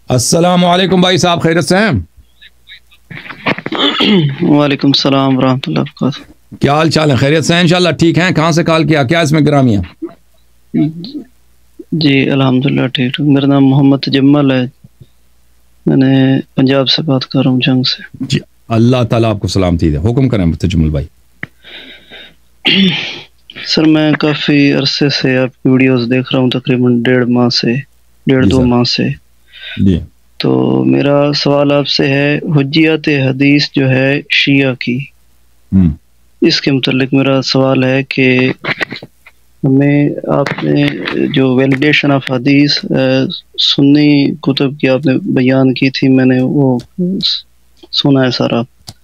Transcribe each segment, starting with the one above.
अस्सलाम वालेकुम भाई साहब, खैरियत से हैं? वालेकुम सलाम वरहमतुल्लाहि वबरकातुहू। क्या हाल चाल है? खैरियत से हैं इंशाल्लाह? ठीक हैं। कहाँ से कॉल किया? क्या इसमें ग्रामिया? जी अल्हम्दुलिल्लाह ठीक हूँ। मेरा नाम मोहम्मद तजम्मल है, मैंने पंजाब से बात कर रहा हूँ, जंग से। जी, अल्लाह ताला आपको सलामती दे। हुक्म करें तजम्मुल भाई। सर मैं काफ़ी अरसे से आपकी वीडियोस देख रहा हूँ, तकरीबन डेढ़ जी दो सर। माह से। जी तो मेरा सवाल आपसे है, हुज्जियत हदीस जो है शिया की, इसके मुतल्लिक मेरा सवाल है कि हमें आपने जो वैलिडेशन ऑफ हदीस सुन्नी कुतुब की आपने बयान की थी, मैंने वो सुना है सारा।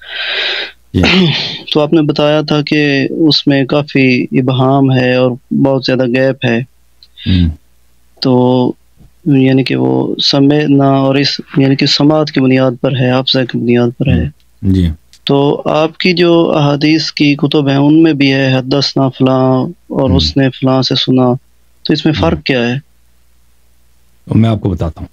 तो आपने बताया था कि उसमें काफ़ी इबहाम है और बहुत ज़्यादा गैप है। तो यानी कि वो समझना और इस यानी कि समात की बुनियाद पर है, हाफ़ज़ा की बुनियाद पर है। जी। तो आपकी जो अहादीस की कुतुब हैं उनमें भी है हदसना फलां और उसने फलां से सुना, तो इसमें फ़र्क क्या है? तो मैं आपको बताता हूँ।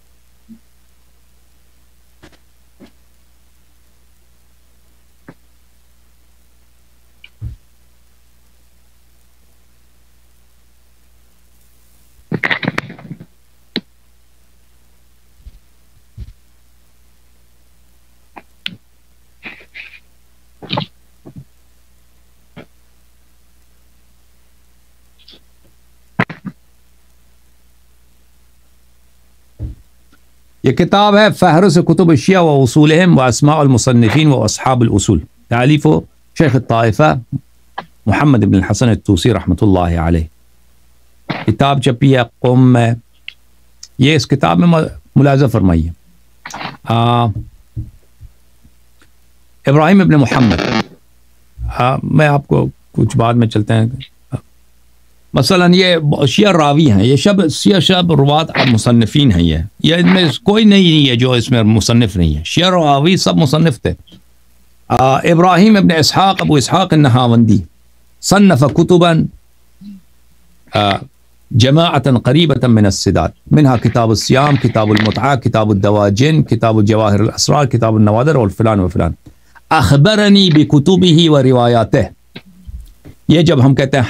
ये किताब है फ़हरिस कुतुब शिया व उसूलहिम व अस्माउल मुसन्निफीन व अस्हाबुल उसूल, तालीफ शेख ताइफा मोहम्मद इब्न हसन तूसी रहमतुल्लाहि अलैह। किताब छपी है क़ौम में। ये इस किताब में मुलाज़ा फरमाइए, इब्राहिम इब्न मोहम्मद। मैं आपको कुछ बाद में चलते हैं। मसलन ये शिया रावी हैं, ये शब रुवात मुसन्निफीन हैं। ये इनमें कोई नहीं है जो इसमें मुसन्निफ नहीं है। शिया रावी सब मुसन्निफ थे। इब्राहिम इब्न इसहाक अबू इसहाक नहावंदी सन्नफ़ कुतुबन जमाअतन क़रीबतन मिन अस्सिदात मिनहा किताब सियाम, किताब मुतआ, किताब दवाजिन, किताब जवाहिर असरार, किताब नवादर और फ़लान व फ़लान। अख़बरनी बिकुतुबिही व रिवायातिह। ये जब हम कहते हैं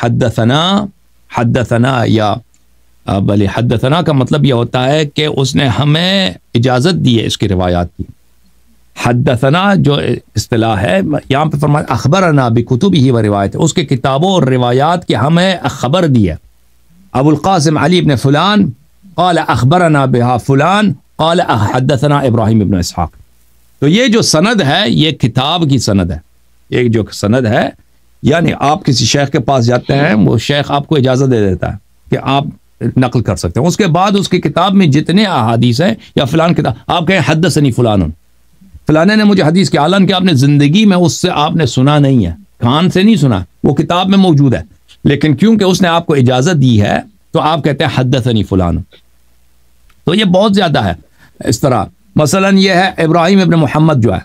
हद्दसना या भले हद्दसना का मतलब यह होता है कि उसने हमें इजाज़त दी है इसकी रिवायात की। हद्दसना जो इस्तिलाह है यहाँ पे फरमाया अखबरना बिकुतुबिही व रिवायत, उसके किताबों और रिवायात की हमें खबर दी है। अबुल क़ासिम अली इब्न फुलान क़ाल अखबरना बिहा फुलान क़ाल हद्दसना इब्राहिम इब्न इसहाक। तो ये जो सनद है ये किताब की सनद है। ये जो सनद है यानी आप किसी शेख के पास जाते हैं, वो शेख आपको इजाज़त दे देता है कि आप नकल कर सकते हैं। उसके बाद उसकी किताब में जितने अहादीस हैं या फिलान किताब, आप कहें हद्दसनी फलान, फलाने ने मुझे हदीस के आलन कि आपने ज़िंदगी में उससे आपने सुना नहीं है, कान से नहीं सुना, वो किताब में मौजूद है, लेकिन क्योंकि उसने आपको इजाज़त दी है तो आप कहते हैं हद्दसनी फलान। तो ये बहुत ज़्यादा है इस तरह। मसलन ये है इब्राहिम इब्न मोहम्मद जो है,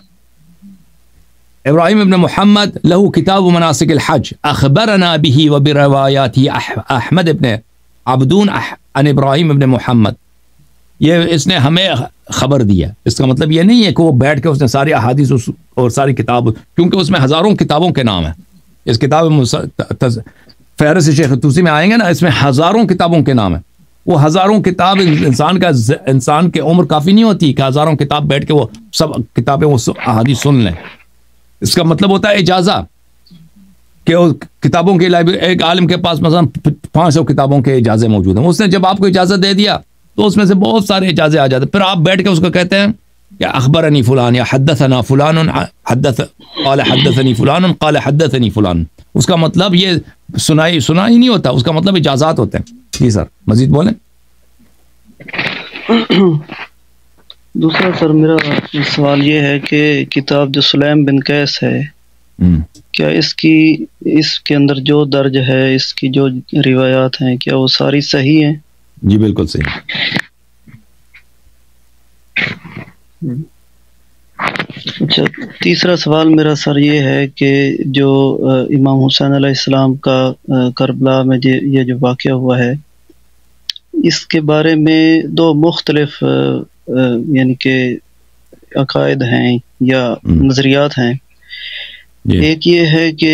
इब्राहिम इब्न मोहम्मद लहू किताब मनासिकिल हज अखबरना बिही व बिरवायाती अहमद इब्न अब्दून अन इब्राहिम इब्न मोहम्मद। ये इसने हमें खबर दिया। इसका मतलब ये नहीं है कि वो बैठ के उसने सारी अहादीस और सारी किताब, क्योंकि उसमें हज़ारों किताबों के नाम है। इस किताब में फ़हरिस्त शेख तूसी में आएंगे ना, इसमें हज़ारों किताबों के नाम है। वो हज़ारों किताब इंसान के उम्र काफ़ी नहीं होती कि हज़ारों किताब बैठ के वो सब किताबें वो अहादीस सुन लें। इसका मतलब होता है इजाज़ा कि किताबों की लाइब्रेरी, एक आलिम के पास मसलन 500 किताबों के इजाज़े मौजूद हैं। उसने जब आपको इजाज़त दे दिया तो उसमें से बहुत सारे इजाज़े आ जाते, फिर आप बैठ के उसको कहते हैं या अखबरनी फुलान या हद्दसना फुलान हद्दसनी फुलान क़ाल हद्दसनी फुलान। उसका मतलब ये सुनाई नहीं होता, उसका मतलब इजाज़ात होते हैं। जी सर, मजीद बोलें। दूसरा सर मेरा सवाल ये है कि किताब जो सुलैम बिन कैस है, क्या इसके अंदर जो दर्ज है, इसकी जो रिवायात हैं, क्या वो सारी सही हैं? जी बिल्कुल सही। अच्छा, तीसरा सवाल मेरा सर ये है कि जो इमाम हुसैन अलैहिस्सलाम का करबला में ये जो वाक़या हुआ है, इसके बारे में दो मुख्तलिफ یعنی کہ عقائد ہیں یا نظریات ہیں. ایک یہ ہے کہ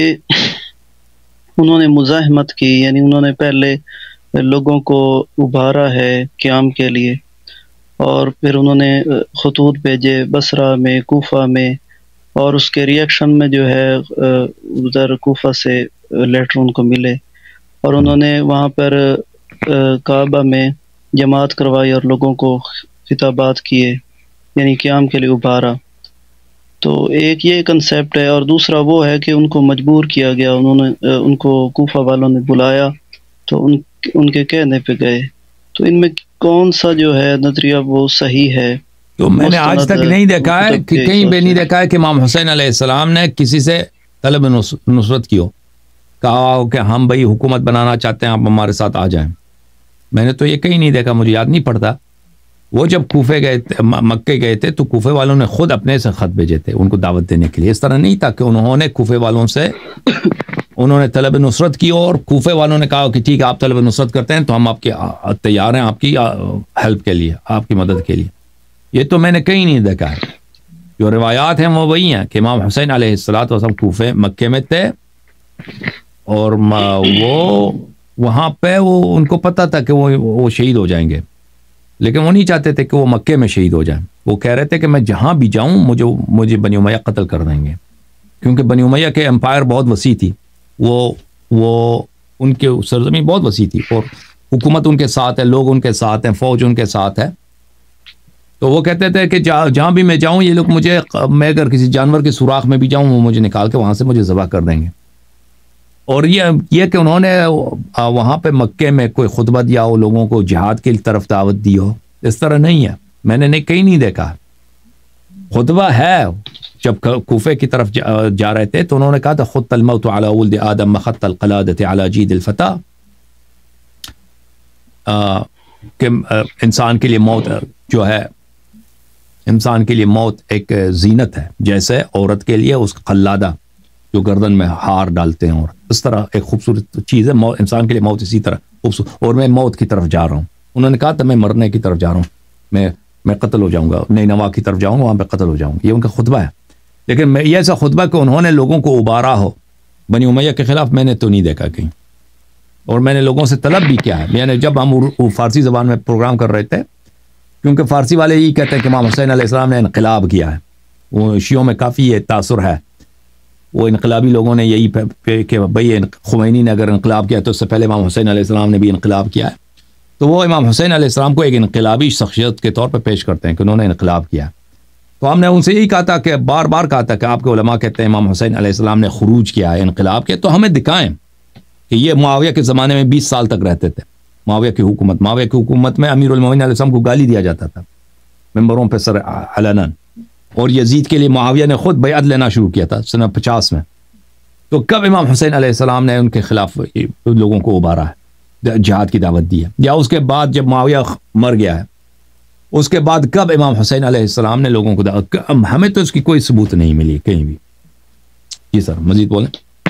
انہوں نے مزاحمت کی، یعنی انہوں نے پہلے لوگوں کو ابھارا ہے قیام کے لیے، اور پھر انہوں نے خطوط بھیجے بصرہ میں، کوفہ میں، اور اس کے ریئیکشن میں جو ہے ادھر کوفہ سے لیٹر ان کو ملے، اور انہوں نے وہاں پر کعبہ میں جماعت کروائی اور لوگوں کو خطابات کیے، یعنی قیام کے لیے ابھارا. تو ایک یہ کنسیپٹ ہے، اور دوسرا وہ ہے کہ ان کو مجبور کیا گیا، انہوں نے ان کو کوفہ والوں نے بلایا تو ان کے کہنے پہ گئے. تو ان میں کون سا جو ہے نظریہ وہ صحیح ہے؟ تو میں نے آج تک نہیں دیکھا ہے کہ کہیں بھی نہیں دیکھا ہے کہ امام حسین علیہ السلام نے کسی سے طلب نصرت کی ہو، کہا ہو کہ ہم بھائی حکومت بنانا چاہتے ہیں، آپ ہمارے ساتھ آ جائیں. میں نے تو یہ کہیں نہیں دیکھا، مجھے یاد نہیں پڑتا. وہ جب کوفے گئے تھے، مکے گئے تھے، تو کوفے والوں نے خود اپنے سے خط بھیجے تھے ان کو دعوت دینے کے لیے. اس طرح نہیں تھا کہ انہوں نے کوفے والوں سے انہوں نے طلب نصرت کی اور کوفے والوں نے کہا کہ ٹھیک ہے آپ طلب نصرت کرتے ہیں تو ہم آپ کے تیار ہیں آپ کی ہیلپ کے لیے، آپ کی مدد کے لیے. یہ تو میں نے کہیں نہیں دیکھا ہے. جو روایات ہیں وہ وہی ہیں کہ امام حسین علیہ السلام کوفے مکے میں تھے، اور وہ وہاں پہ وہ ان کو پتہ تھا کہ وہ شہید ہو جائیں گے، لیکن وہ نہیں چاہتے تھے کہ وہ مکے میں شہید ہو جائیں. وہ کہہ رہے تھے کہ میں جہاں بھی جاؤں مجھے بنی امیہ قتل کر دیں گے، کیونکہ بنی امیہ کے امپائر بہت وسیع تھی، وہ ان کے سرزمین بہت وسیع تھی، اور حکومت ان کے ساتھ ہے، لوگ ان کے ساتھ ہیں، فوج ان کے ساتھ ہے. تو وہ کہتے تھے کہ جہاں بھی میں جاؤں یہ لوگ میں اگر کسی جانور کے سوراخ میں بھی جاؤں وہ مجھے نکال کے وہاں سے مجھے ذبح کر دیں گے. اور یہ کہ انہوں نے وہاں پہ مکے میں کوئی خطبہ دیا ہو، لوگوں کو جہاد کی طرف دعوت دی ہو، اس طرح نہیں ہے. میں نے کہیں نہیں دیکھا. خطبہ ہے جب کوفے کی طرف جا رہے تھے تو انہوں نے کہا تھا خط الموت علی ولد آدم مخط القلادۃ علی جید الفتى، کہ انسان کے لیے موت جو ہے، انسان کے لیے موت ایک زینت ہے، جیسے عورت کے لیے اس قلادہ جو گردن میں ہار ڈالتے ہیں، اور اس طرح ایک خوبصورت چیز ہے انسان کے لیے موت اسی طرح خوبصورت. اور میں موت کی طرف جا رہا ہوں. انہوں نے کہا تھا میں مرنے کی طرف جا رہا ہوں، میں قتل ہو جاؤں گا، نینوا کی طرف جاؤں گا، وہاں پہ قتل ہو جاؤں گا. یہ ان کا خطبہ ہے. لیکن یہ ایسا خطبہ کہ انہوں نے لوگوں کو ابارا ہو بنی امیہ کے خلاف میں نے تو نہیں دیکھا کہیں. اور میں نے لوگوں سے طلب بھی کیا ہے، یعنی جب ہم فارسی زبان میں پروگرام کر رہے تھے، کیونکہ فارسی والے یہی کہتے ہیں کہ امام حسین علیہ السلام نے انقلاب کیا ہے، وہ شیعوں میں کافی یہ تاثر ہے، وہ انقلابی لوگوں نے یہی کہ بھئی خمینی نے اگر انقلاب کیا تو اس سے پہلے امام حسین علیہ السلام نے بھی انقلاب کیا ہے. تو وہ امام حسین علیہ السلام کو ایک انقلابی شخصیت کے طور پہ پیش کرتے ہیں کہ انہوں نے انقلاب کیا. تو ہم نے ان سے یہی کہا تھا کہ بار بار کہا تھا کہ آپ کے علماء کہتے ہیں امام حسین علیہ السلام نے خروج کیا ہے، انقلاب کیا، تو ہمیں دکھائیں کہ یہ معاویہ کے زمانے میں 20 سال تک رہتے تھے. معاویہ کی حکومت میں امیر المومنین علیہ السلام کو گالی دیا جاتا تھا ممبروں پہ سر علنا، اور یزید کے لیے معاویہ نے خود بیعت لینا شروع کیا تھا سنہ 50 میں. تو کب امام حسین علیہ السلام نے ان کے خلاف لوگوں کو ابارا ہے، جہاد کی دعوت دی ہے؟ یا اس کے بعد جب معاویہ مر گیا ہے اس کے بعد کب امام حسین علیہ السلام نے لوگوں کو دعوت؟ ہمیں تو اس کی کوئی ثبوت نہیں ملی کہیں بھی. جی سر مزید بولیں.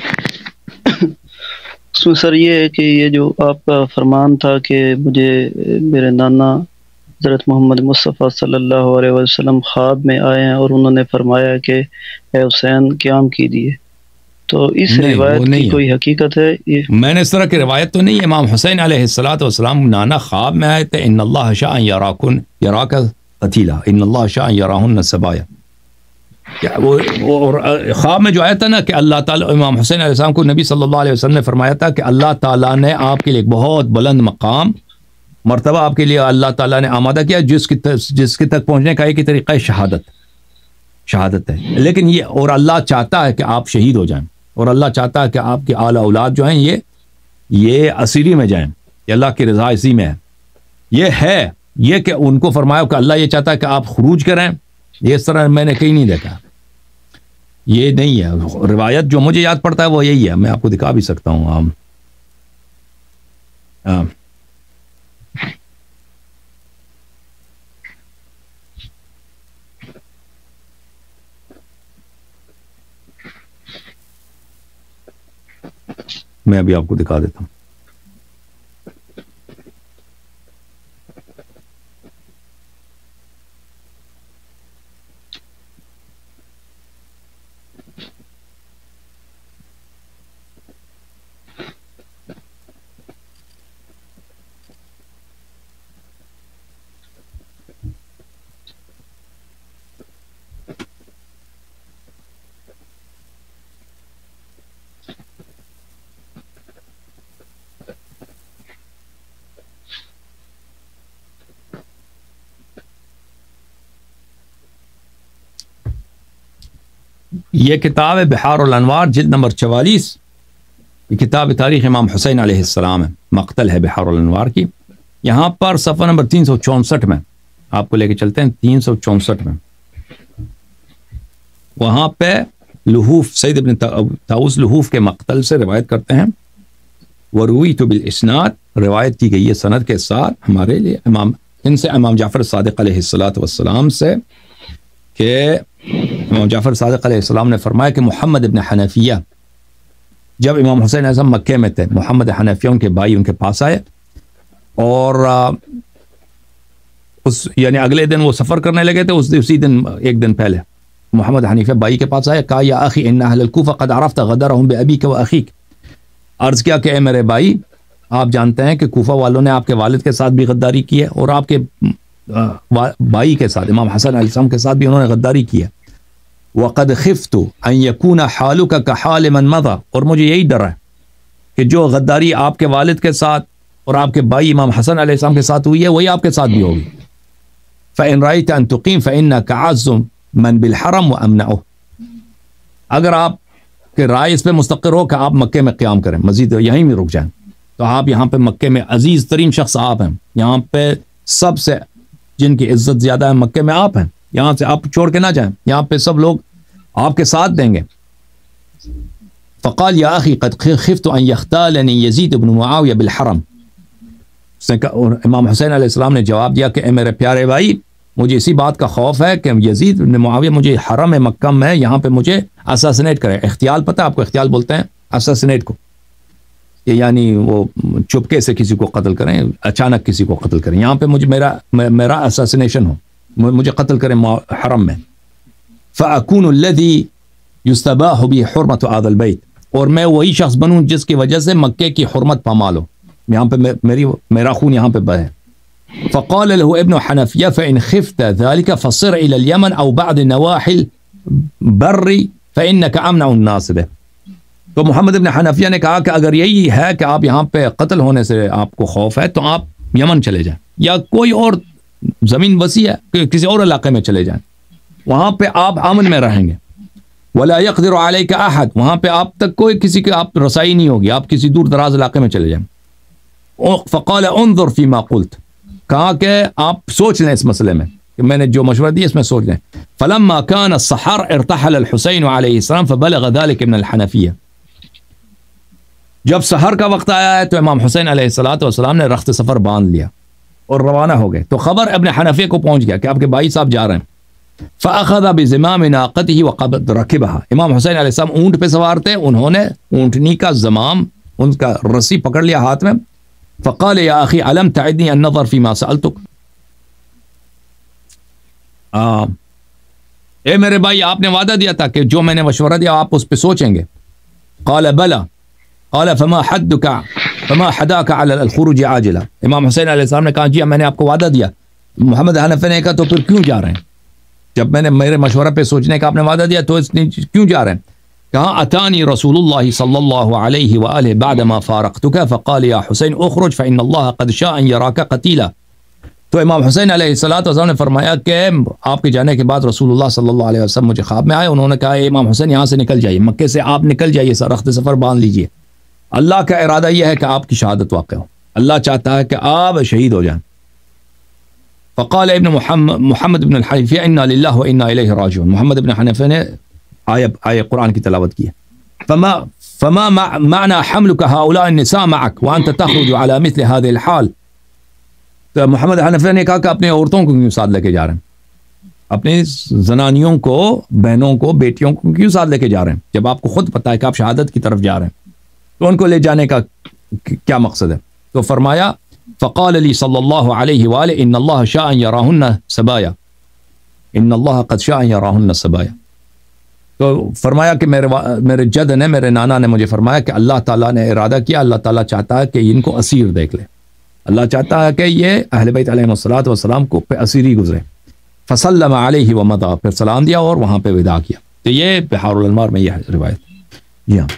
سر یہ ہے کہ یہ جو آپ کا فرمان تھا کہ مجھے میرے نانا حضرت محمد مصطفیٰ صلی اللہ علیہ وسلم خواب میں آئے ہیں اور انہوں نے فرمایا کہ اے حسین قیام کیجیے، تو اس روایت کی کوئی حقیقت ہے؟ میں نے اس طرح کی روایت تو نہیں ہے. امام حسین علیہ السلام نانا خواب میں آئے تھے، ان اللہ شاء یراک قتیلا، ان اللہ شاء یراہن سبایا. وہ خواب میں جو آیا تھا نا کہ اللہ تعالیٰ امام حسین علیہ السلام کو نبی صلی اللہ علیہ وسلم نے فرمایا تھا کہ اللہ تعالیٰ نے آپ کے لیے ایک بہت بلند مقام مرتبہ آپ کے لیے اللہ تعالیٰ نے آمادہ کیا، جس کے تک پہنچنے کا ایک ہی طریقہ شہادت ہے. لیکن یہ اور اللہ چاہتا ہے کہ آپ شہید ہو جائیں، اور اللہ چاہتا ہے کہ آپ کے اعلیٰ اولاد جو ہیں یہ اسیری میں جائیں، یہ اللہ کی رضا اسی میں ہے. یہ کہ ان کو فرمایا کہ اللہ یہ چاہتا ہے کہ آپ خروج کریں، یہ اس طرح میں نے کہیں نہیں دیکھا. یہ نہیں ہے روایت. جو مجھے یاد پڑتا ہے وہ یہی ہے، میں آپ کو دکھا بھی سکتا ہوں. میں ابھی آپ کو دکھا دیتا ہوں. یہ کتاب ہے بحار الانوار جلد نمبر 44. یہ کتاب تاریخ امام حسین علیہ السلام ہے, مقتل ہے بحار الانوار کی. یہاں پر صفحہ نمبر 364 میں آپ کو لے کے چلتے ہیں. 364 میں وہاں پہ لحوف سید ابن طاؤس لحوف کے مقتل سے روایت کرتے ہیں. ورویت بالاسناد, روایت کی گئی ہے سند کے ساتھ ہمارے لیے ان سے امام جعفر صادق علیہ السلام سے کہ امام جعفر صادق علیہ السلام نے فرمایا کہ محمد ابن حنفیہ جب امام حسین اعظم مکے میں تھے, محمد حنفیہ ان کے بھائی ان کے پاس آئے اور یعنی اگلے دن وہ سفر کرنے لگے تھے. اسی دن ایک دن پہلے محمد حنیفہ بھائی کے پاس آئے, کہا یا اخی ان اہل الکوفہ قد عرفت غدرهم بابیک واخیک. عرض کیا کہ اے میرے بھائی, آپ جانتے ہیں کہ کوفہ والوں نے آپ کے والد کے ساتھ بھی غداری کی ہے اور آپ کے بھائی کے ساتھ امام حسن علیہ السلام کے ساتھ بھی انہوں نے غداری کی ہے. وقد خفت ان يكون حالك كحال من مضى, اور مجھے یہی ڈر ہے کہ جو غداری آپ کے والد کے ساتھ اور آپ کے بھائی امام حسن علیہ السلام کے ساتھ ہوئی ہے وہی آپ کے ساتھ بھی ہوگی. فإن رأيت أن تقيم فإنك أعز من بالحرم وأمنعه. اگر آپ کے رائے اس پہ مستقر ہو کہ آپ مکے میں قیام کریں, مزید یہیں میں رک جائیں, تو آپ یہاں پہ مکے میں عزیز ترین شخص آپ ہیں. یہاں پہ سب سے جن کی عزت زیادہ ہے مکے میں آپ ہیں. یہاں سے آپ چھوڑ کے نہ جائیں, یہاں پہ سب لوگ آپ کے ساتھ دیں گے. فقال یا اخی قد خفت ان يختالني يزيد بن معاویہ بالحرم. امام حسین علیہ السلام نے جواب دیا کہ اے میرے پیارے بھائی, مجھے اسی بات کا خوف ہے کہ یزید بن معاویہ مجھے حرم مکہ میں یہاں پہ مجھے اساسینیٹ کرے. اختیال پتہ ہے آپ کو, اختیال بولتے ہیں اساسینیٹ کو, یعنی وہ چپکے سے کسی کو قتل کریں, اچانک کسی کو قتل کریں. یہاں پہ مجھے میرا اساسینیشن ہو, مجھے قتل کریں حرم میں. فاکون الذی یستباح بی حرمت هذا البیت, اور میں وہی شخص بنوں جس کی وجہ سے مکے کی حرمت پامال ہو, یہاں پہ میرا خون یہاں پہ بہے. فقال له ابن حنفیہ فإن خفت ذلك فصر إلى اليمن أو بعد نواحي البر فإنك أمنع الناس به. تو محمد ابن حنفیہ نے کہا کہ اگر یہی ہے کہ آپ یہاں پہ قتل ہونے سے آپ کو خوف ہے تو آپ یمن چلے جائیں یا کوئی اور زمین وسیع ہے کسی اور علاقے میں چلے جائیں, وہاں پہ آپ امن میں رہیں گے. ولا يقدر عليك أحد, وہاں پہ آپ تک کوئی کسی کی آپ رسائی نہیں ہوگی, آپ کسی دور دراز علاقے میں چلے جائیں. فقال انظر فيما قلت, کہا کہ آپ سوچ لیں اس مسئلے میں کہ میں نے جو مشورہ دیا اس میں سوچ لیں. فلما كان السحر ارتحل الحسین علیہ السلام فبلغ ذلك من الحنفیہ. جب سحر کا وقت آیا ہے تو امام حسین علیہ السلام نے رخت سفر باندھ لیا اور روانہ ہو گئے. تو خبر ابن حنفیہ کو پہنچ گیا کہ آپ کے بھائی صاحب جا رہے ہیں. فاخذ بزمام ناقته وقد ركبها. امام حسین علیہ السلام اونٹ پہ سوار تھے, انہوں نے اونٹنی کا زمام, ان کا رسی پکڑ لیا ہاتھ میں. فقال یا اخی علم تعدنی النظر فيما سألتك. اے میرے بھائی, آپ نے وعدہ دیا تھا کہ جو میں نے مشورہ دیا آپ اس پہ سوچیں گے. قال بلى. قال فما حداك على الخروج عاجلا. امام حسین علیہ السلام نے کہا جی میں نے آپ کو وعدہ دیا. محمد حنفی نے کہا تو پھر کیوں جا رہے ہیں, جب میں نے میرے مشورہ پہ سوچنے کا آپ نے وعدہ دیا تو اس نے کیوں جا رہے ہیں. کہا اتانی رسول اللہ صلی اللہ علیہ وآلہ بعدما فارقتك فقال یا حسین اخرج فإن اللہ قد شاء ان يراك قتیلا. تو امام حسین علیہ السلام نے فرمایا کہ آپ کے جانے کے بعد رسول اللہ صلی اللہ علیہ وسلم مجھے خواب میں آئے, انہوں نے کہا امام حسین یہاں سے نکل جائیے, مکے سے آپ نکل جائیے, رخت سفر باندھ لیجئے. اللہ کا ارادہ یہ ہے کہ آپ کی شہادت واقع ہو, اللہ چاہتا ہے کہ آپ شہید ہو جائیں. فقال ابن محمد بن الحنفیہ انا للہ و انا الیہ راجعون. محمد بن حنفیہ نے آیہ قرآن کی تلاوت کی ہے. فما معنى حملك هؤلاء النساء معك وانت تخرج على مثل هذه الحال. تو محمد حنفیہ نے کہا کہ اپنے عورتوں کو کیوں ساتھ لے کے جا رہے ہیں, اپنی زنانیوں کو, بہنوں کو, بیٹیوں کو کیوں ساتھ لے کے جا رہے ہیں جب آپ کو خود پتہ ہے کہ آپ شہادت کی طرف جا رہے ہیں, تو ان کو لے جانے کا کیا مقصد ہے. تو فرمایا فقال لی صلی اللہ علیہ وآلہ ان اللہ شاء ان یراہن سبایا, ان اللہ قد شاء ان یراہن سبایا. تو فرمایا کہ میرے جد نے, میرے نانا نے مجھے فرمایا کہ اللہ تعالیٰ نے ارادہ کیا, اللہ تعالیٰ چاہتا ہے کہ ان کو اسیر دیکھ لے, اللہ چاہتا ہے کہ یہ اہل بیت علیہ الصلوۃ والسلام کو پہ اسیری گزرے. فسلم علیہ ومضى, پھر سلام دیا اور وہاں پہ وداع کیا. تو یہ بحار الانوار میں یہ روایت. جی ہاں,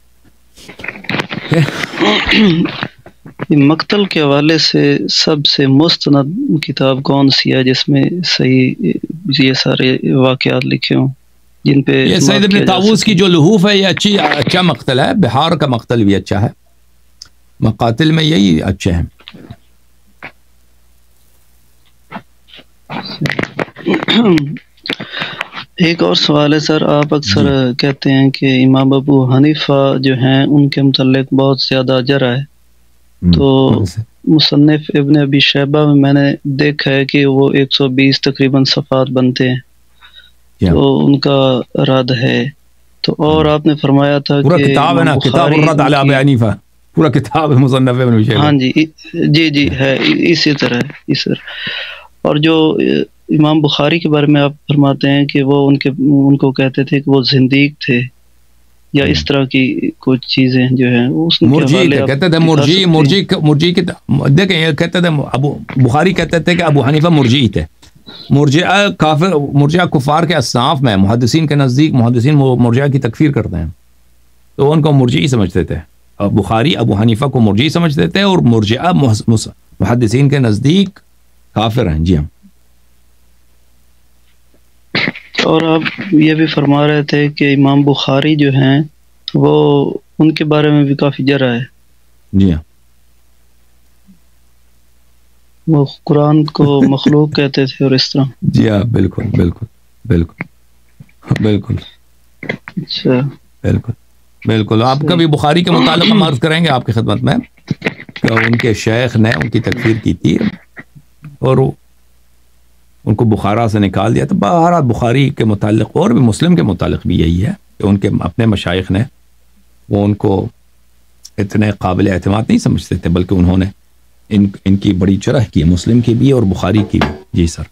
مقتل کے حوالے سے سب سے مستند کتاب کون سی ہے جس میں صحیح یہ سارے واقعات لکھے ہوں؟ جن پہ یہ سید ابن طاووس کی جو لحوف ہے یہ اچھا مقتل ہے، بہار کا مقتل بھی اچھا ہے، مقاتل میں یہی اچھے ہیں. ایک اور سوال ہے سر، آپ اکثر کہتے ہیں کہ امام ابو حنیفہ جو ہیں ان کے متعلق بہت زیادہ جرح ہے، تو مصنف ابن ابی شیبہ میں نے دیکھا ہے کہ وہ 120 تقریباً صفحات بنتے ہیں، تو ان کا رد ہے. تو اور آپ نے فرمایا تھا پورا کہ کتاب ہے نا، کتاب الرد علی ابی حنیفہ، پورا کتاب ہے مصنف ابن ابی شیبہ. ہاں جی ہے اسی طرح. اور جو امام بخاری کے بارے میں آپ فرماتے ہیں کہ وہ ان کو کہتے تھے کہ وہ زندیق تھے، یا اس طرح کی کچھ چیزیں جو ہیں مرجی کہتے تھے. مرجی کی دیکھیں، یہ کہتے تھے ابو بخاری کہتے تھے کہ ابو حنیفہ مرجی تھے. مرجئہ کافر، مرجئہ کفار کے اصناف میں، محدثین کے نزدیک محدثین مرجئہ کی تکفیر کرتے ہیں، تو ان کو مرجئی سمجھتے تھے. بخاری ابو حنیفہ کو مرجئی سمجھتے تھے، اور مرجئہ محدثین کے نزدیک کافر ہیں. جی ہاں. اور آپ یہ بھی فرما رہے تھے کہ امام بخاری جو ہیں وہ ان کے بارے میں بھی کافی جرح ہے. جی ہاں. وہ قرآن کو مخلوق کہتے تھے اور اس طرح. جی ہاں، بالکل بالکل بالکل بالکل. اچھا، بالکل بالکل. آپ کبھی بخاری کے متعلق ہم عرض کریں گے آپ کی خدمت میں کہ ان کے شیخ نے ان کی تکفیر کی تھی اور ان کو بخارا سے نکال دیا. تو بہرحال بخاری کے متعلق اور بھی مسلم کے متعلق بھی یہی ہے کہ ان کے اپنے مشائخ نے وہ ان کو اتنے قابل اعتماد نہیں سمجھتے تھے، بلکہ انہوں نے ان کی بڑی جرح کی، مسلم کی بھی اور بخاری کی بھی. جی سر.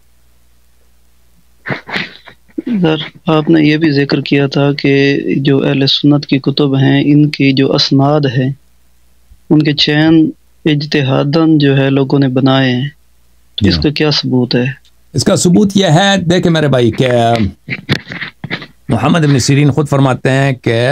سر آپ نے یہ بھی ذکر کیا تھا کہ جو اہل سنت کی کتب ہیں ان کی جو اسناد ہے ان کے چین اجتہاداً جو ہے لوگوں نے بنائے ہیں، اس کا کیا ثبوت ہے؟ اس کا ثبوت یہ ہے، دیکھیں میرے بھائی، کہ محمد ابن سیرین خود فرماتے ہیں کہ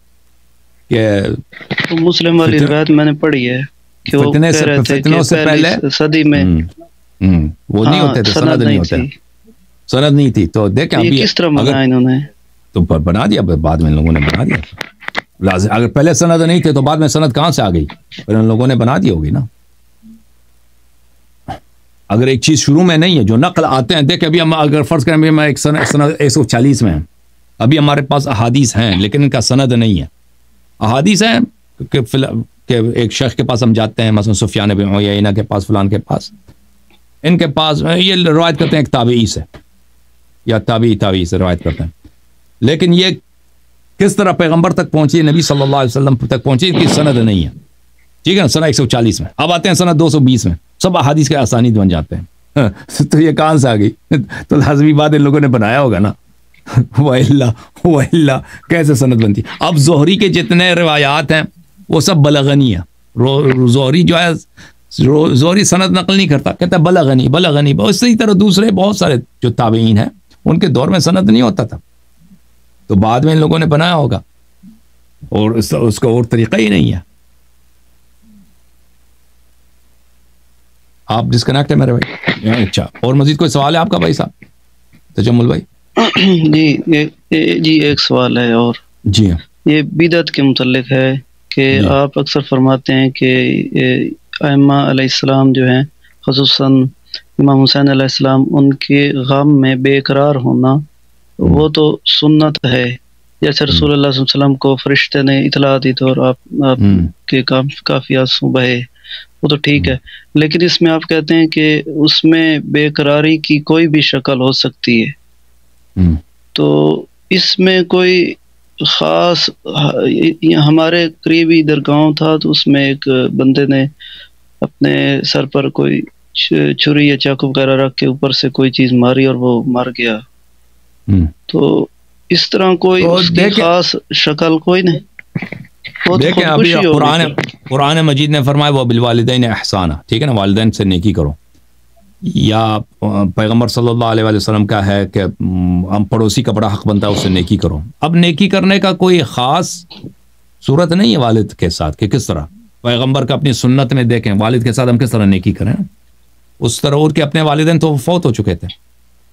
مسلم والی روایت میں نے پڑھی ہے کہ وہ کہہ رہے تھے کہ پہلے صدی میں وہ نہیں ہوتے تھے، سند نہیں ہوتے، سند نہیں تھی. تو دیکھیں ابھی کس طرح بنایا انہوں نے، تو بنا دیا بعد میں ان لوگوں نے بنا دیا. اگر پہلے سند نہیں تھے تو بعد میں سند کہاں سے آ گئی؟ پھر ان لوگوں نے بنا دی ہوگی نا. اگر ایک چیز شروع میں نہیں ہے، جو نقل آتے ہیں، دیکھیں ابھی ہم اگر فرض کریں میں ایک سند 140 میں ابھی ہمارے پاس احادیث ہیں لیکن ان کا سند نہیں ہے. احادیث ہیں کہ ایک شیخ کے پاس ہم جاتے ہیں، مثلا سفیان بن عیینہ کے پاس، فلان کے پاس، ان کے پاس یہ روایت کرتے ہیں ایک تابعی سے یا تابعی سے روایت کرتے ہیں، لیکن یہ کس طرح پیغمبر تک پہنچی، نبی صلی اللہ علیہ وسلم تک پہنچی، کی سند نہیں ہے. ٹھیک ہے نا. سند 140 میں، اب آتے ہیں سند 220 میں، سب احادیث کے اسانید بن جاتے ہیں. تو یہ کہاں سے آ گئی؟ تو لازمی بات ان لوگوں نے بنایا ہوگا نا. وَإِلَّا کیسے سند بنتی؟ اب زہری کے جتنے روایات ہیں وہ سب بلغنی ہے. زہری جو ہے زہری سند نقل نہیں کرتا، کہتا بلغنی. اسی طرح دوسرے بہت سارے جو تابعین ہیں ان کے دور میں سند نہیں ہوتا تھا، تو بعد میں ان لوگوں نے بنایا ہوگا، اور اس کا اور طریقہ ہی نہیں ہے. آپ ڈسکنیکٹ ہے میرے بھائی. اچھا، اور مزید کوئی سوال ہے آپ کا بھائی صاحب تجمل بھائی؟ جی ایک سوال ہے اور جی ہاں. یہ بدعت کے متعلق ہے کہ آپ اکثر فرماتے ہیں کہ ائمہ علیہ السلام جو ہیں، خصوصاً امام حسین علیہ السلام، ان کے غم میں بے قرار ہونا وہ تو سنت ہے، جیسے رسول اللہ صلی اللہ علیہ وسلم کو فرشتے نے اطلاع دی تو اور آپ کے کافی آنسو بہے، وہ تو ٹھیک ہے، لیکن اس میں آپ کہتے ہیں کہ اس میں بے قراری کی کوئی بھی شکل ہو سکتی ہے. تو اس میں کوئی خاص، ہمارے قریبی ادھر گاؤں تھا تو اس میں ایک بندے نے اپنے سر پر کوئی چھری یا چاقو وغیرہ رکھ کے اوپر سے کوئی چیز ماری اور وہ مر گیا. تو اس طرح کوئی اس کی خاص شکل کوئی نہیں. دیکھیں ابھی قرآن مجید نے فرمایا وہ بالوالدین احسانا، ٹھیک ہے نا، والدین سے نیکی کرو. یا پیغمبر صلی اللہ علیہ وسلم کا ہے کہ ہم پڑوسی کا بڑا حق بنتا ہے اس سے نیکی کرو. اب نیکی کرنے کا کوئی خاص صورت نہیں ہے والد کے ساتھ کہ کس طرح پیغمبر کا اپنی سنت میں دیکھیں والد کے ساتھ ہم کس طرح نیکی کریں اس طرح. اور کہ اپنے والدین تو فوت ہو چکے تھے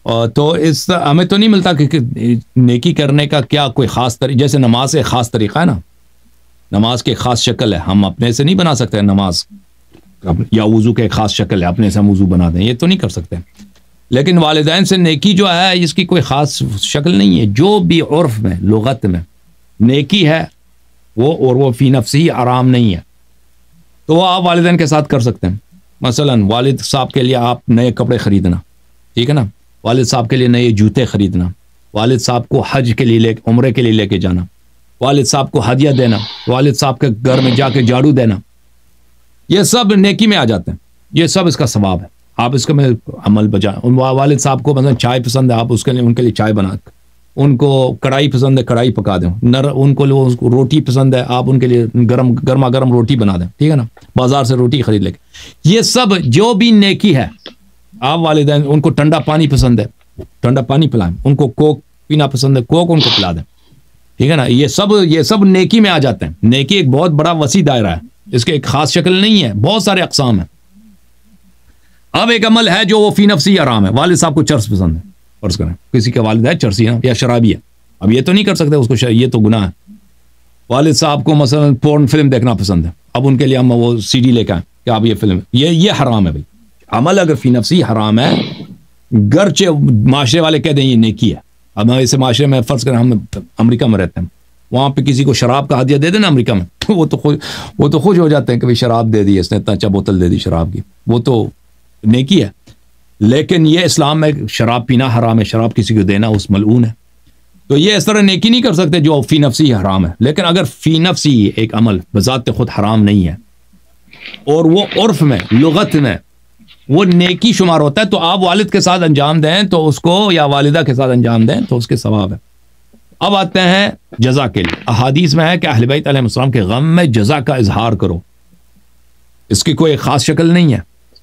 تو اس ہمیں تو نہیں ملتا کہ نیکی کرنے کا کیا کوئی خاص طریقہ، جیسے نماز ایک خاص طریقہ ہے نا، نماز کی ایک خاص شکل ہے، ہم اپنے سے نہیں بنا سکتے نماز، یا وضو کے ایک خاص شکل ہے اپنے سے ہم وضو بنا دیں، یہ تو نہیں کر سکتے. لیکن والدین سے نیکی جو ہے اس کی کوئی خاص شکل نہیں ہے، جو بھی عرف میں لغت میں نیکی ہے وہ، اور وہ فی نفسی حرام نہیں ہے، تو وہ آپ والدین کے ساتھ کر سکتے ہیں. مثلا والد صاحب کے لیے آپ نئے کپڑے خریدنا، ٹھیک ہے نا، والد صاحب کے لیے نئے جوتے خریدنا، والد صاحب کو حج کے لیے عمرے کے لیے لے کے جانا، والد صاحب کو ہدیہ دینا، والد صاحب کے گھر میں جا کے جھاڑو دینا، یہ سب نیکی میں آ جاتے ہیں، یہ سب اس کا ثواب ہے. آپ اس کا میں عمل بجا. والد صاحب کو مثلا چائے پسند ہے، آپ اس کے لیے ان کے لیے چائے بنا، ان کو کڑھائی پسند ہے کڑھائی پکا دیں، ان کو روٹی پسند ہے آپ ان کے لیے گرما گرم روٹی بنا دیں، ٹھیک ہے نا، بازار سے روٹی خرید لے کے. یہ سب جو بھی نیکی ہے آپ والدین، ان کو ٹھنڈا پانی پسند ہے ٹھنڈا پانی پلائیں، ان کو کوک پینا پسند ہے کوک ان کو پلا دیں، ٹھیک ہے نا. یہ سب نیکی میں آ جاتے ہیں. نیکی ایک بہت بڑا وسیع دائرہ ہے، اس کے ایک خاص شکل نہیں ہے، بہت سارے اقسام ہیں. اب ایک عمل ہے جو وہ فی نفسی حرام ہے. والد صاحب کو چرس پسند ہے، فرض کریں کسی کا والد ہے چرسی ہے یا شرابی ہے، اب یہ تو نہیں کر سکتے اس کو، یہ تو گناہ ہے. والد صاحب کو مثلا پورن فلم دیکھنا پسند ہے، اب ان کے لیے ہم وہ سی ڈی لے کے آئیں کہ آپ یہ فلم، یہ حرام ہے بھائی. عمل اگر فی نفسی حرام ہے، گرچہ معاشرے والے کہہ دیں یہ نیکی ہے. اب اسے معاشرے میں فرض کریں ہم امریکہ میں رہتے ہیں، وہاں پہ کسی کو شراب کا ہدیہ دے دینا امریکہ میں، وہ تو خوش ہو جاتے ہیں کہ شراب دے دی اس نے، اتنا اچھا بوتل دے دی شراب کی، وہ تو نیکی ہے. لیکن یہ اسلام میں شراب پینا حرام ہے، شراب کسی کو دینا اس ملعون ہے. تو یہ اس طرح نیکی نہیں کر سکتے جو فی نفسی حرام ہے. لیکن اگر فی نفسی ایک عمل بذات خود حرام نہیں ہے اور وہ عرف میں لغت میں وہ نیکی شمار ہوتا ہے، تو آپ والد کے ساتھ انجام دیں تو اس کو، یا والدہ کے ساتھ انجام دیں تو اس کے ثواب ہے. اب آتے ہیں جزا کے لیے. احادیث میں ہے کہ اہل بیت علیہ السلام کے غم میں جزا کا اظہار کرو. اس کی کوئی خاص شکل نہیں ہے،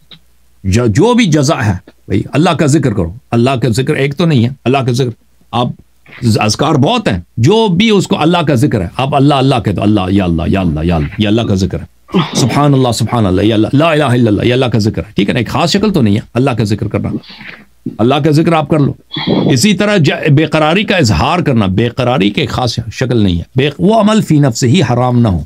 جو بھی جزا ہے بھائی اللہ کا ذکر کرو. اللہ کا ذکر ایک تو نہیں ہے، اللہ کا ذکر آپ اذکار بہت ہیں، جو بھی اس کو اللہ کا ذکر ہے آپ اللہ اللہ کہتے، اللہ یا اللہ یا اللہ یا اللہ، یہ اللہ کا ذکر ہے. سبحان اللہ یا اللہ، لا الہ الا اللہ، یہ اللہ کا ذکر ہے، ٹھیک ہے نا. ایک خاص شکل تو نہیں ہے اللہ کا ذکر کرنا، اللہ کا ذکر آپ کر لو. اسی طرح بے قراری کا اظہار کرنا، بے قراری کی خاص شکل نہیں ہے، وہ عمل فی نفس ہی حرام نہ ہو.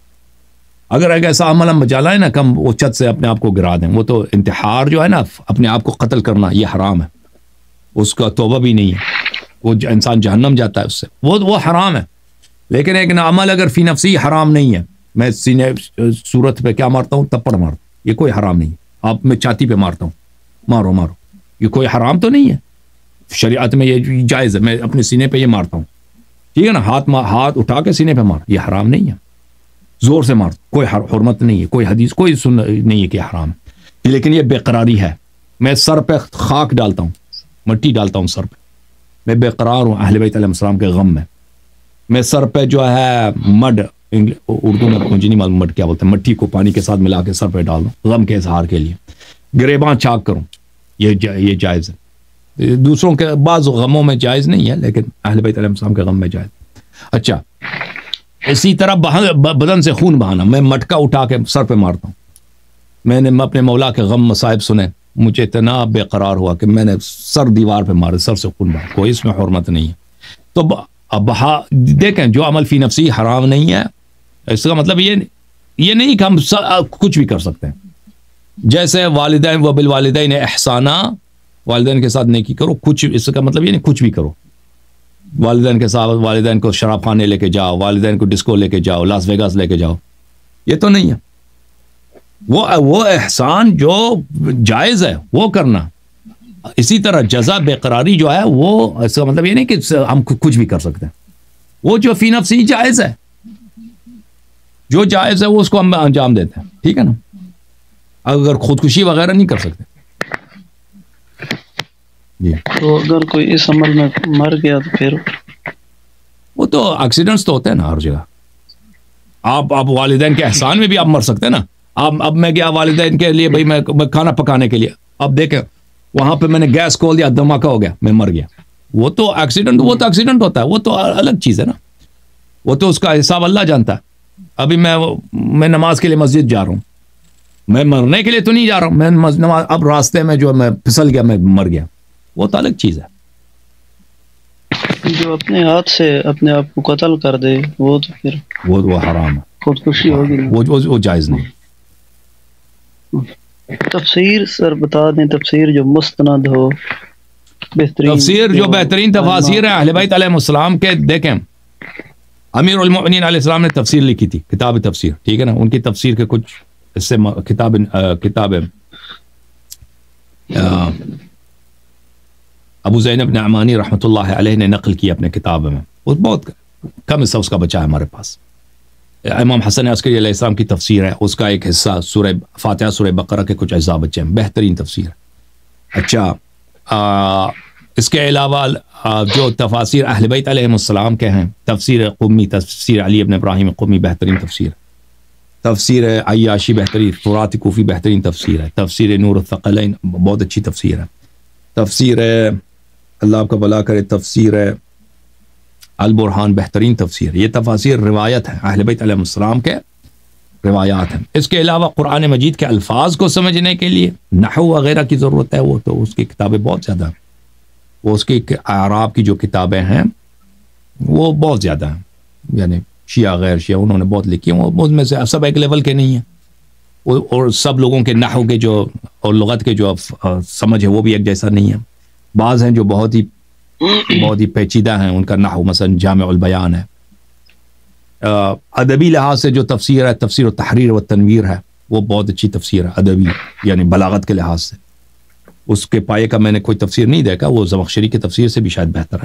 اگر ایک ایسا عمل ہم بجا لائیں نا کہ ہم وہ چھت سے اپنے آپ کو گرا دیں، وہ تو انتحار جو ہے نا، اپنے آپ کو قتل کرنا، یہ حرام ہے، اس کا توبہ بھی نہیں ہے، وہ انسان جہنم جاتا ہے اس سے، وہ حرام ہے. لیکن ایک عمل اگر فی نفسی حرام نہیں ہے، میں سینے صورت پہ کیا مارتا ہوں، تپڑ مارتا ہوں، یہ کوئی حرام نہیں ہے. آپ میں چھاتی پہ مارتا ہوں، مارو مارو، یہ کوئی حرام تو نہیں ہے، شریعت میں یہ جائز ہے. میں اپنے سینے پہ یہ مارتا ہوں، ٹھیک ہے نا، ہاتھ اٹھا کے سینے پہ مار، یہ حرام نہیں ہے. زور سے مار، کوئی حرمت نہیں ہے، کوئی حدیث کوئی سن نہیں ہے کہ حرام ہے. لیکن یہ بے قراری ہے. میں سر پہ خاک ڈالتا ہوں، مٹی ڈالتا ہوں سر پہ، میں بے قرار ہوں اہل بیت علیہ السلام کے غم میں. میں سر پہ جو ہے مڈ، اردو میں مجھے نہیں معلوم مڈ کیا بولتے ہیں، مٹی کو پانی کے ساتھ ملا کے سر پہ ڈال دوں غم کے اظہار کے لیے. گریباں چاک کروں، یہ جائز ہے. دوسروں کے بعض غموں میں جائز نہیں ہے، لیکن اہل بیت علیہ السلام کے غم میں جائز. اچھا، اسی طرح بدن سے خون بہانا، میں مٹکا اٹھا کے سر پہ مارتا ہوں. میں نے اپنے مولا کے غم مصائب سنے، مجھے اتنا بے قرار ہوا کہ میں نے سر دیوار پہ مارے، سر سے خون بہا، کوئی اس میں حرمت نہیں ہے. تو اب دیکھیں جو عمل فی نفسی حرام نہیں ہے، اس کا مطلب یہ نہیں کہ ہم کچھ بھی کر سکتے ہیں. جیسے والدین و بالوالدین احسانہ، والدین کے ساتھ نیکی کرو، کچھ اس کا مطلب یہ نہیں کچھ بھی کرو. والدین کے ساتھ، والدین کو شراب خانے لے کے جاؤ، والدین کو ڈسکو لے کے جاؤ، لاس ویگاس لے کے جاؤ، یہ تو نہیں ہے. وہ احسان جو جائز ہے وہ کرنا. اسی طرح جزا بے قراری جو ہے، وہ اس کا مطلب یہ نہیں کہ ہم کچھ بھی کر سکتے ہیں. وہ جو فی نفسی جائز ہے، جو جائز ہے وہ اس کو ہم انجام دیتے ہیں، ٹھیک ہے نا. اگر خودکشی وغیرہ نہیں کر سکتے. جی، تو اگر کوئی اس عمل میں مر گیا تو پھر وہ تو ایکسیڈنٹس تو ہوتے ہیں نا ہر جگہ. آپ والدین کے احسان میں بھی آپ مر سکتے ہیں نا. اب میں گیا والدین کے لیے بھائی میں کھانا پکانے کے لیے، اب دیکھیں وہاں پہ میں نے گیس کھول دیا، دھماکہ ہو گیا، میں مر گیا. وہ تو ایکسیڈنٹ ہوتا ہے، وہ تو الگ چیز ہے نا. وہ تو اس کا حساب اللہ جانتا ہے. ابھی میں نماز کے لیے مسجد جا رہا ہوں، میں مرنے کے لیے تو نہیں جا رہا ہوں، میں نماز، اب راستے میں جو میں پھسل گیا، میں مر گیا، وہ تو الگ چیز ہے. جو اپنے ہاتھ سے اپنے آپ کو قتل کر دے وہ تو پھر وہ حرام ہے, خودکشی ہوگی نا. وہ جائز نہیں. تفسیر سر بتا دیں, تفسیر جو مستند ہو, بہترین تفسیر جو بہترین تفاسیر ہیں اہل بیت علیہ السلام کے. دیکھیں امیر المؤمنین علیہ السلام نے تفسیر لکھی تھی, کتاب تفسیر, ٹھیک ہے نا. ان کی تفسیر کے کچھ اس سے کتاب ابو زینب نعمانی رحمۃ اللہ علیہ نے نقل کی اپنے کتاب میں. وہ بہت کم حصہ اس کا بچا ہے ہمارے پاس. امام حسن عسکری علیہ السلام کی تفسیر ہے, اس کا ایک حصہ سورہ فاتحہ سورہ بقرہ کے کچھ اجزاء بچے ہیں, بہترین تفسیر. اچھا اس کے علاوہ جو تفاسیر اہل بیت علیہ السلام کے ہیں, تفسیر قمی, تفسیر علی ابن ابراہیم قمی بہترین تفسیر, تفسیر عیاشی بہترین, تراث کوفی بہترین تفسیر ہے, تفسیر نور الثقلین بہت اچھی تفسیر ہے, تفسیر اللہ آپ کا بھلا کرے, تفسیر البرہان بہترین تفسیر. یہ تفاسیر روایت ہیں, اہل بیت علیہ السلام کے روایات ہیں. اس کے علاوہ قرآن مجید کے الفاظ کو سمجھنے کے لیے نحو وغیرہ کی ضرورت ہے, وہ تو اس کی کتابیں بہت زیادہ ہیں. وہ اس کی اعراب کی جو کتابیں ہیں وہ بہت زیادہ ہیں, یعنی شیعہ غیر شیعہ انہوں نے بہت لکھی ہیں. وہ اس میں سے سب ایک لیول کے نہیں ہیں, اور سب لوگوں کے نحو کے جو اور لغت کے جو سمجھ ہے وہ بھی ایک جیسا نہیں ہے. بعض ہیں جو بہت ہی پیچیدہ ہیں, ان کا نحو مثلا جامع البیان ہے. ادبی لحاظ سے جو تفسیر ہے, تفسیر و تحریر و تنویر ہے, وہ بہت اچھی تفسیر ہے ادبی, یعنی بلاغت کے لحاظ سے. اس کے پائے کا میں نے کوئی تفسیر نہیں دیکھا, وہ زمخشری کی تفسیر سے بھی شاید بہتر ہے.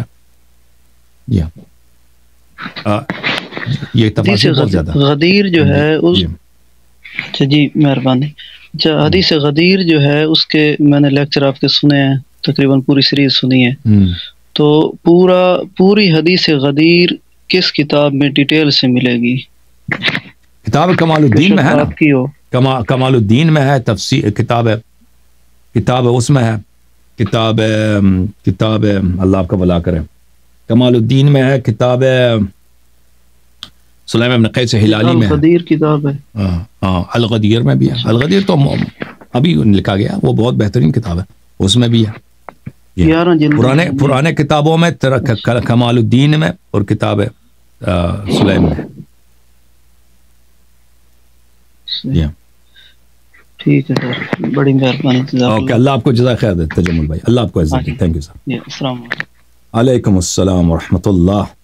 یہ تفسیر بہت زیادہ غدیر جو ہے اچھا جی مہربانی. اچھا حدیث غدیر جو ہے اس کے میں نے لیکچر آپ کے سنے ہیں, تقریباً پوری سیریز سنی ہے. تو پوری حدیث غدیر کس کتاب میں ڈیٹیل سے ملے گی؟ کتاب کمال الدین میں ہے نا, کمال الدین میں ہے تفسیر, کتاب اس میں ہے, کتاب اللہ آپ کا بھلا کرے, کمال الدین میں ہے, کتاب سلیم ابن قیس ہلالی میں الغدیر کتاب ہے. ہاں الغدیر میں بھی ہے. الغدیر تو ابھی لکھا گیا, وہ بہت بہترین کتاب ہے, اس میں بھی ہے. پرانے کتابوں میں کمال الدین میں اور کتاب سلیم میں. ٹھیک ہے سر, بڑی مہربانی. اوکے, اللہ آپ کو جزائے خیر دے تجمل بھائی, اللہ آپ کو عزت دے. Thank you sir. السلام علیکم. علیکم السلام ورحمۃ اللہ.